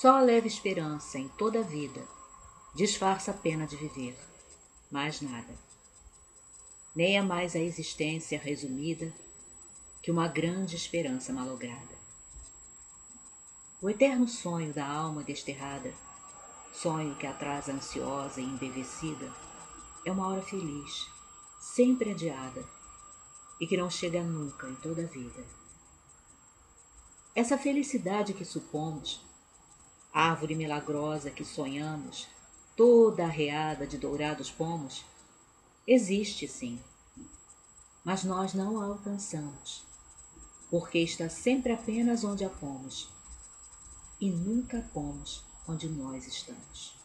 Só a leve esperança em toda a vida disfarça a pena de viver, mais nada. Nem é mais a existência resumida que uma grande esperança malograda. O eterno sonho da alma desterrada, sonho que atrasa ansiosa e embevecida, é uma hora feliz, sempre adiada, e que não chega nunca em toda a vida. Essa felicidade que supomos, árvore milagrosa que sonhamos, toda arreada de dourados pomos, existe sim, mas nós não a alcançamos, porque está sempre apenas onde a pomos, e nunca pomos onde nós estamos.